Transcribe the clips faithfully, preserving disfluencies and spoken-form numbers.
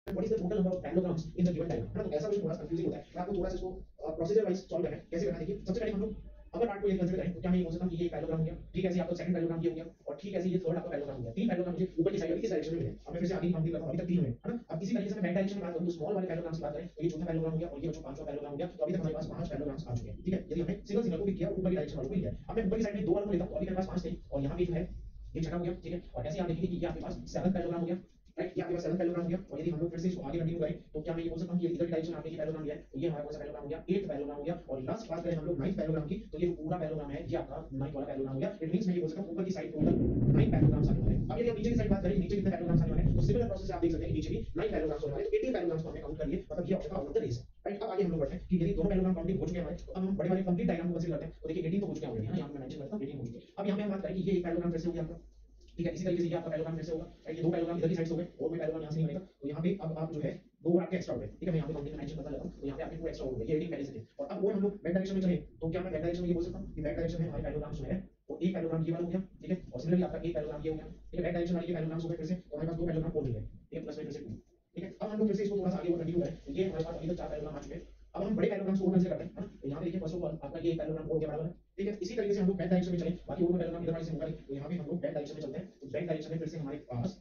What is the total number of parallelograms in the given diagram, है ना। तो ऐसा कुछ थोड़ा कंफ्यूजिंग होता है, मैं आपको थोड़ा सा इसको प्रोसीजर वाइज सॉल्व करना है। कैसे करना है देखिए, सबसे पहले हम लोग अगर पार्ट को ये कंसीडर करें तो क्या मैं ये बोल सकता हूं कि ये एक पैरेललोग्राम हो गया, ठीक है। ऐसे आपका सेकंड पैरेललोग्राम ये हो गया, और ठीक है, ऐसे ये थर्ड आपका पैरेललोग्राम हो गया। तीन पैरेललोग्राम मुझे ऊपर की साइड और इस डायरेक्शन में मिले। अब मैं फिर से आगे कंप्लीट करता हूं, अभी तक तीन हुए, है ना। अब इसी तरीके से मैं बैक डायरेक्शन में बात करूं तो स्मॉल वाले पैरेललोग्राम्स की बात करें तो ये चौथा पैरेललोग्राम हो गया, और ये जो पांचवां पैरेललोग्राम हो गया। तो अभी तक हमारे पास पांच पैरेललोग्राम्स आ चुके हैं, ठीक है। यदि हमने सिंगल सिंगल को पिक किया, ऊपर की डायरेक्शन वालों को लिया। अब मैं ऊपर की साइड में दो वालों को लेता हूं, तो अभी मेरे पास पांच थे, और यहां पे जो है ये छठा हो गया, ठीक है। और ऐसे आप देखेंगे कि ये आपके पास सेवंथ पैरेललोग्राम हो गया, राइट। ये आपके पास सेवंथ पैरेललोग्राम हो गया। और यदि हम लोग फिर से इसको आगे कंटिन्यू करें तो क्या मैं ये बोल सकता हूं कि ये इधर की डायरेक्शन आपने ये पैरेललोग्राम लिया है, तो ये हमारा कौन सा पैरेललोग्राम हो गया, एट्थ पैरेललोग्राम हो गया। और लास्ट बात करें हम लोग नाइन्थ पैरेललोग्राम की, तो ये जो पूरा पैरेललोग्राम है ये आपका नाइन्थ वाला पैरेललोग्राम हो गया। इट मींस मैं ये बोल सकता हूं ऊपर की साइड टोटल नाइन पैरेललोग्राम्स आने वाले हैं। अब यदि हम नीचे की साइड बात करें, नीचे कितने पैरेललोग्राम्स आने वाले हैं, तो सिमिलर प्रोसेस से आप देख सकते हैं कि नीचे भी नाइन पैरेललोग्राम्स होने वाले हैं। तो एटीन पैरेललोग्राम्स को हमने काउंट कर लिए, मतलब ये ऑप्शन का आउट ऑफ द रेस है, राइट। अब आगे हम लोग बढ़ते हैं कि यदि दोनों पैरेललोग्राम काउंटिंग हो चुके हैं हमारे, तो अब हम बड़े वाले कंप्लीट डायग्राम को कंसीडर करते हैं। तो देखिए एटीन तो हो चुके हैं ऑलरेडी, है ना, यहां पे मैं मेंशन करता हूं एटीन हो चुके हैं। अब यहां पे हम बात करें कि ये एक पैरेललोग्राम फिर से हो गया आपका, ठीक है। इसी तरीके से ये आपका पैरेललोग्राम फिर से होगा, राइट। ये दो पैरेललोग्राम इधर की साइड से हो गए, और कोई पैरेललोग्राम यहां से नहीं बनेगा। तो यहां पे अब आप जो है दो और आपके एक्स्ट्रा हो गए, ठीक है। मैं यहां पे काउंटिंग में मेंशन करता जाता हूं, तो यहां पे आपके टू एक्स्ट्रा हो गए, ये एटीन पहले से थे। और अब और हम लोग बैक डायरेक्शन में चले तो क्या मैं बैक डायरेक्शन में ये बोल सकता हूं कि बैक डायरेक्शन में हमारे पैरेललोग्राम जो है वो एक पैरेललोग्राम ये वाला हो गया, ठीक है। और सिमिलरली आपका एक पैरेललोग्राम ये हो गया, ठीक है। बैक डायरेक्शन वाले ये पैरेललोग्राम हो गए फिर से, और हमारे पास दो पैरेललोग्राम और मिल गए, ठीक है, प्लस में फिर से टू, ठीक है। अब हम लोग फिर से इसको थोड़ा सा आगे और कंटिन्यू करें तो ये हमारे पास अभी तक चार पैरेललोग्राम आ चुके हैं। अब हम बड़े पैरेललोग्राम्स को कंसीडर करते हैं, है ना। तो यहां पे देखिए फर्स्ट ऑफ ऑल आपका ये एक पैरेललोग्राम और के बराबर है, ठीक है। इसी तरीके से हम लोग बैक डायरेक्शन में चलें, बाकी और पैरेललोग्राम इधर वाले से होगा, तो यहां पे हम लोग बैक डायरेक्शन में चलते हैं। तो बैक डायरेक्शन में फिर से हमारे पास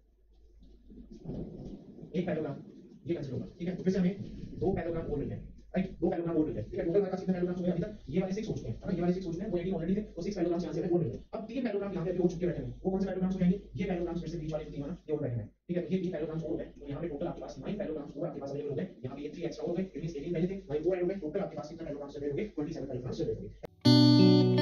एक पैरेललोग्राम ये कंसीडर होगा, ठीक है। तो फिर से हमें दो पैरेललोग्राम और मिल गए, राइट। दो पैरेललोग्राम और मिल गए, ठीक है। टोटल हमारे पास कितने पैरेललोग्राम हो गए अभी तक, ये वाले सिक्स हो चुके हैं, है ना। ये वाले सिक्स हो चुके हैं, वो एटीन ऑलरेडी थे, तो सिक्स पैरेललोग्राम यहां से हमें और मिल गए। अब तीन पैरेललोग्राम यहां पे अभी हो चुके बैठे हैं, वो कौन से पैरेललोग्राम हो जाएंगे, ये पैरेललोग्राम फिर से बीच वाले जो तीन है ना, ये और बैठे हैं, ठीक है। तो ये तीन पैरेललोग्राम और हो गए, तो यहां पे टोटल आपके पास नाइन पैरेललोग्राम और आपके पास अवेलेबल हो गए। यहां पे ये थ्री एक्स्ट्रा हो गए, इट मींस एटीन पहले थे, नाइन और ऐड हो गए, टोटल आपके पास कितने पैरेललोग्राम अवेलेबल हो गए, ट्वेंटी सेवन पैरेललोग्राम अवेलेबल हो गए।